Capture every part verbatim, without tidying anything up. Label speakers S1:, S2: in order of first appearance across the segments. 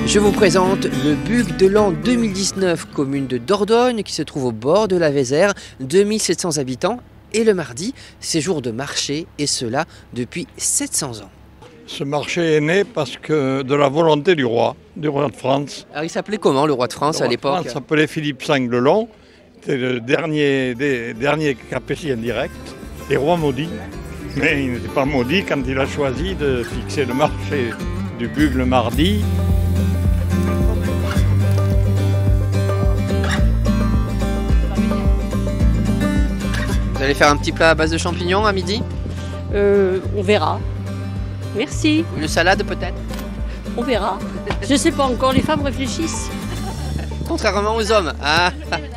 S1: Je vous présente le Bug de l'an deux mille dix-neuf, commune de Dordogne qui se trouve au bord de la Vézère, deux mille sept cents habitants. Et le mardi, c'est jour de marché, et cela depuis sept cents ans.
S2: Ce marché est né parce que de la volonté du roi, du roi de France.
S1: Alors il s'appelait comment le roi de France
S2: le
S1: à l'époque?
S2: Il s'appelait Philippe cinq le Long, c'était le dernier des derniers capétiens directs, des rois maudits. Mais il n'était pas maudit quand il a choisi de fixer le marché du Bug le mardi.
S1: Vous allez faire un petit plat à base de champignons à midi?
S3: Euh, on verra. Merci.
S1: Une salade peut-être?
S3: On verra. Je sais pas encore, les femmes réfléchissent.
S1: Contrairement aux hommes. Ah.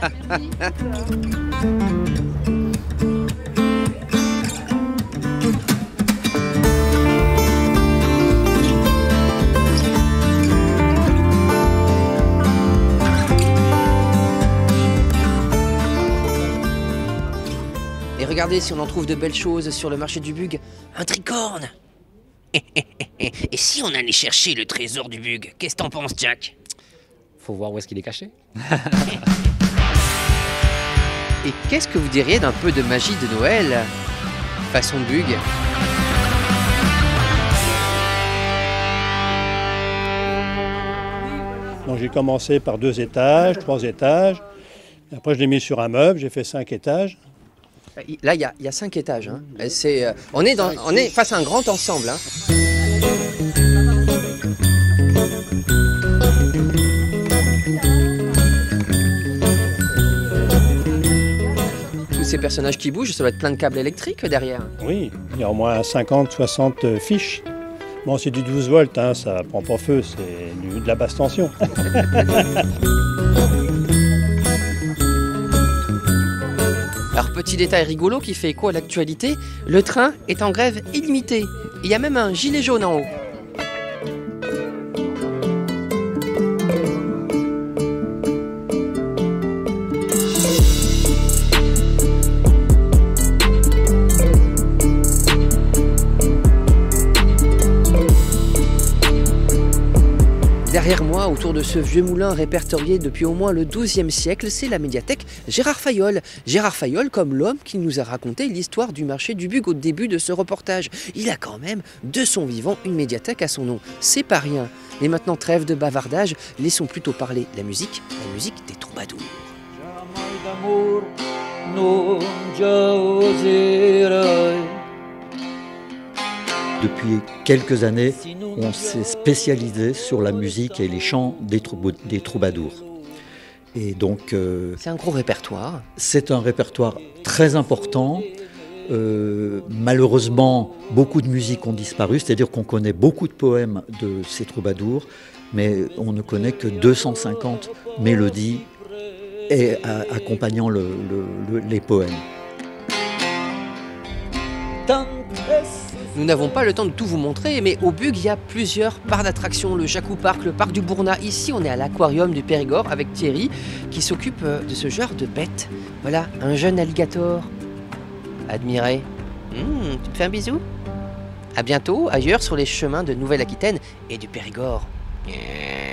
S1: Et regardez si on en trouve de belles choses sur le marché du Bug. Un tricorne. Et si on allait chercher le trésor du Bug? Qu'est-ce que t'en penses, Jack?
S4: Faut voir où est-ce qu'il est caché.
S1: Et qu'est-ce que vous diriez d'un peu de magie de Noël façon Bug?
S5: Donc j'ai commencé par deux étages, trois étages. Après je l'ai mis sur un meuble, j'ai fait cinq étages.
S1: Là, il y, y a cinq étages. Hein. C'est, euh, on, est dans, on est face à un grand ensemble. Hein. Tous ces personnages qui bougent, ça doit être plein de câbles électriques derrière.
S5: Oui, il y a au moins cinquante soixante fiches. Bon, c'est du douze volts, hein, ça prend pas feu, c'est de la basse tension.
S1: Alors, petit détail rigolo qui fait écho à l'actualité, le train est en grève illimitée. Il y a même un gilet jaune en haut. Derrière moi, autour de ce vieux moulin répertorié depuis au moins le douzième siècle, c'est la médiathèque Gérard Fayolle. Gérard Fayolle comme l'homme qui nous a raconté l'histoire du marché du Bug au début de ce reportage. Il a quand même, de son vivant, une médiathèque à son nom. C'est pas rien. Mais maintenant, trêve de bavardage, laissons plutôt parler la musique, la musique des troubadours.
S6: Depuis quelques années, on s'est spécialisé sur la musique et les chants des, trou- des troubadours. Et donc, euh,
S1: c'est un gros répertoire.
S6: C'est un répertoire très important. Euh, malheureusement, beaucoup de musiques ont disparu, c'est-à-dire qu'on connaît beaucoup de poèmes de ces troubadours, mais on ne connaît que deux cent cinquante mélodies et, à, accompagnant le, le, le, les poèmes.
S1: Nous n'avons pas le temps de tout vous montrer, mais au Bug, il y a plusieurs parcs d'attractions. Le Jacou Park, le parc du Bournat. Ici, on est à l'aquarium du Périgord avec Thierry, qui s'occupe de ce genre de bête. Voilà, un jeune alligator. Admirez. Mmh, tu me fais un bisou? À bientôt, ailleurs sur les chemins de Nouvelle-Aquitaine et du Périgord. Yeah.